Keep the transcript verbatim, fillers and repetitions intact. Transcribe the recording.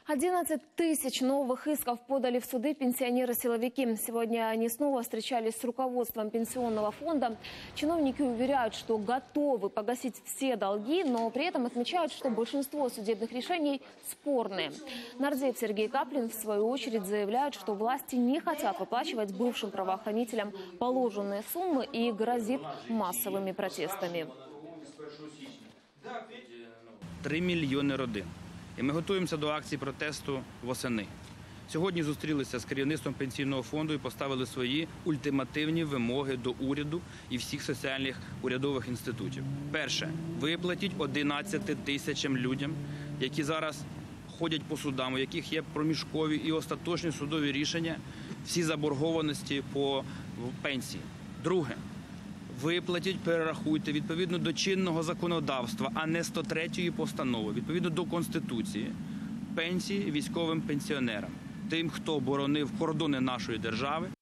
одиннадцать тысяч новых исков подали в суды пенсионеры-силовики. Сегодня они снова встречались с руководством пенсионного фонда. Чиновники уверяют, что готовы погасить все долги, но при этом отмечают, что большинство судебных решений спорные. Нардеп Сергей Каплин, в свою очередь, заявляет, что власти не хотят выплачивать бывшим правоохранителям положенные суммы и грозит массовыми протестами. Три мільйони родин. І ми готуємося до акції протесту восени. Сьогодні зустрілися з керівництвом пенсійного фонду і поставили свої ультимативні вимоги до уряду і всіх соціальних урядових інститутів. Перше – виплатіть одинадцяти тисячам людям, які зараз ходять по судам, у яких є проміжкові і остаточні судові рішення, всі заборгованості по пенсії. Друге – виплатіть, перерахуйте відповідно до чинного законодавства, а не сто третьої постанови, відповідно до Конституції, пенсії військовим пенсіонерам, тим, хто боронив кордони нашої держави.